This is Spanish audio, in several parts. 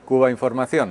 Cuba Información.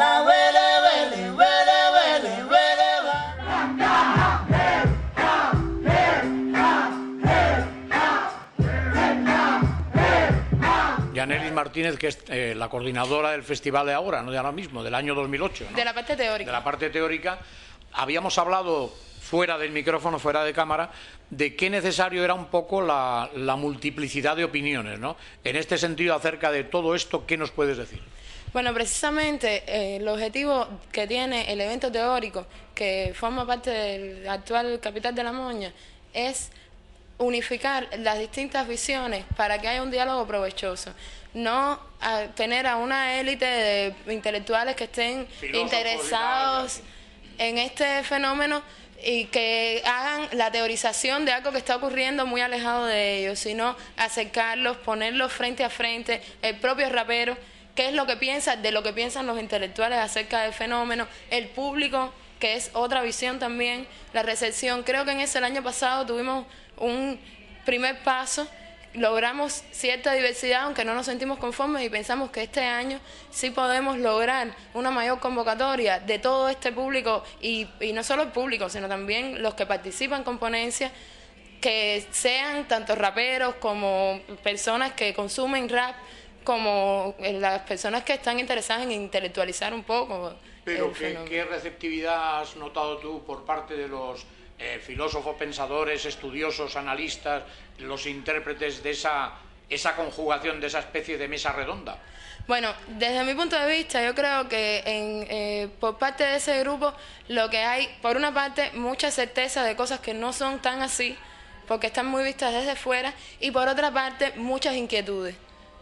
Yanelis Martínez, que es la coordinadora del festival de ahora, no de ahora mismo, del año 2008, ¿no? De la parte teórica. De la parte teórica. Habíamos hablado fuera del micrófono, fuera de cámara, de qué necesario era un poco la multiplicidad de opiniones, ¿no? En este sentido, acerca de todo esto, ¿qué nos puedes decir? Bueno, precisamente el objetivo que tiene el evento teórico, que forma parte del actual Capital de la Moña, es unificar las distintas visiones para que haya un diálogo provechoso. No tener a una élite de intelectuales que estén interesados en este fenómeno y que hagan la teorización de algo que está ocurriendo muy alejado de ellos, sino acercarlos, ponerlos frente a frente, el propio rapero, qué es lo que piensa, de lo que piensan los intelectuales acerca del fenómeno, el público, que es otra visión también, la recepción. Creo que en ese el año pasado tuvimos un primer paso, logramos cierta diversidad, aunque no nos sentimos conformes, y pensamos que este año sí podemos lograr una mayor convocatoria de todo este público, y no solo el público, sino también los que participan con ponencias, que sean tanto raperos como personas que consumen rap, como las personas que están interesadas en intelectualizar un poco. Pero ¿qué receptividad has notado tú por parte de los filósofos, pensadores, estudiosos, analistas, los intérpretes de esa conjugación, de esa especie de mesa redonda? Bueno, desde mi punto de vista, yo creo que por parte de ese grupo lo que hay, por una parte, mucha certeza de cosas que no son tan así, porque están muy vistas desde fuera, y por otra parte, muchas inquietudes.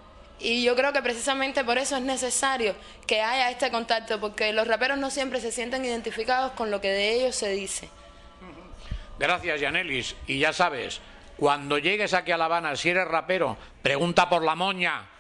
Y yo creo que precisamente por eso es necesario que haya este contacto, porque los raperos no siempre se sienten identificados con lo que de ellos se dice. Gracias, Yanelis. Y ya sabes, cuando llegues aquí a La Habana, si eres rapero, pregunta por La Moña.